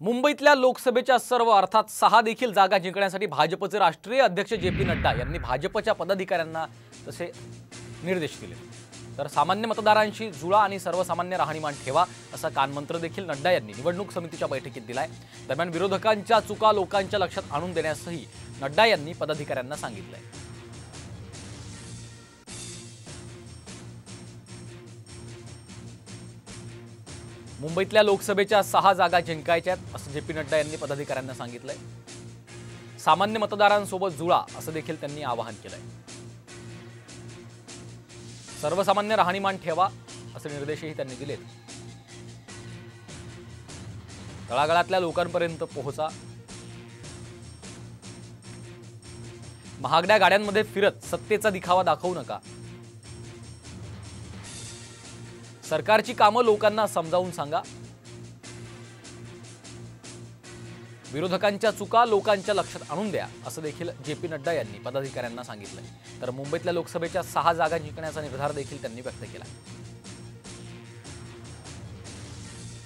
मुंबईतल्या लोकसभेच्या सर्व अर्थात 6 देखील जागा जिंकण्यासाठी भाजपचे राष्ट्रीय अध्यक्ष जे.पी. नड्डा यांनी भाजपच्या पदाधिकाऱ्यांना तसे निर्देश दिले। तर सामान्य मतदारांशी जुळा आणि सर्वसामान्य राहणीमान ठेवा असा कानमंत्र देखील नड्डा यांनी निवडणूक समितीच्या बैठकीत दिलाय। दरम्यान विरोधकांच्या चुका लोकांच्या लक्षात आणून देण्यासही नड्डा यांनी पदाधिकाऱ्यांना सांगितलंय। मुंबईतल्या लोकसभेच्या 6 जागा जिंकायच्यात असं जे.पी. नड्डा यांनी पदाधिकाऱ्यांना सांगितलंय। सामान्य मतदारांसोबत जुळा असं देखील त्यांनी आवाहन केलंय। सर्वसामान्य राहणीमान ठेवा असे निर्देशही त्यांनी दिलेत। तळागाळातल्या लोकांपर्यंत पोहोचा। महागड्या गाड्यांमध्ये फिरत सत्तेचा दिखावा दाखवू नका। सरकारची कामं लोकांना समजावून सांगा। विरोधकांच्या चुका लोकांच्या लक्षात आणून द्या असं देखील जे.पी. नड्डा यांनी पदाधिकाऱ्यांना सांगितलंय। तर मुंबईतल्या लोकसभेच्या 6 जागा जिंकण्याचा निर्धार देखील त्यांनी व्यक्त केला।